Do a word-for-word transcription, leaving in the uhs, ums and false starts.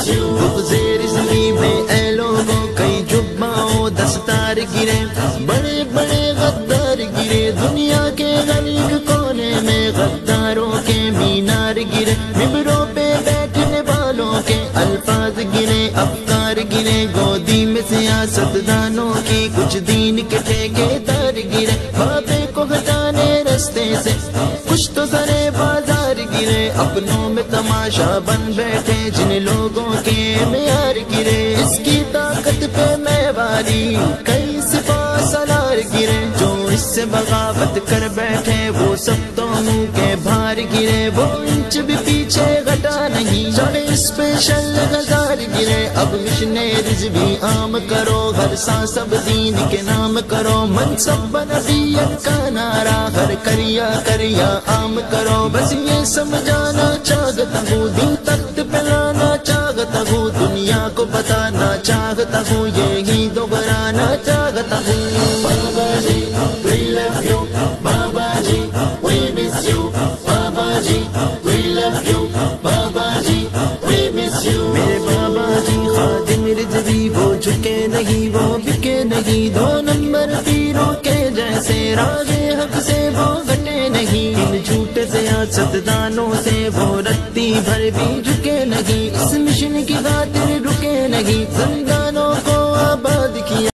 زیر زمین میں اے لوگوں کئی جباؤں دستار گرے، بڑے بڑے غدار گرے، دنیا کے غریب کونے میں غداروں کے مینار گرے، ممبروں پہ بیٹھنے والوں کے الفاظ گرے، افکار گرے، گودی میں سیاست دانوں کی کچھ دین کے ٹھیکے دار گرے، بابے کو ہٹانے رستے سے کچھ تو سرے بازار گرے، اپنوں میں تماشا بن بیٹھے جن لوگوں کے معیار گرے، اس کی طاقت پہ میں والی کئی سپاہ سالار گرے، جو اس سے بغاوت کر بیٹھے وہ سب تو منہ کے بھار گرے، وہ انچ بھی پیچھے گھٹا نہیں، ساڑھے اسپیشل ہزار گرے، اب مشنریز بھی عام کرو، ہر سانس اب دین کے نام کرو، منصب نبیت کا نعرہ ہر کریا کریا عام کرو، بس یہ سمجھانا چاہتا ہوں دین تخت پہ لانا چاہتا ہوں، دنیا کو بتانا چاہتا ہوں، یہی دوبرانا چاہتا ہوں۔ بابا جی we love you، بابا جی we miss you، بابا جی we love you، بابا جی we miss you۔ میرے بابا جی خادم رضوی، وہ جھکے نہیں وہ بکے نہیں، دو نمبر پیروں کے جیسے راگے حق سے وہ گھٹے نہیں، ان جھوٹے سیاست دانوں سے وہ رتی بھر بھی جھکے نہیں، اس میں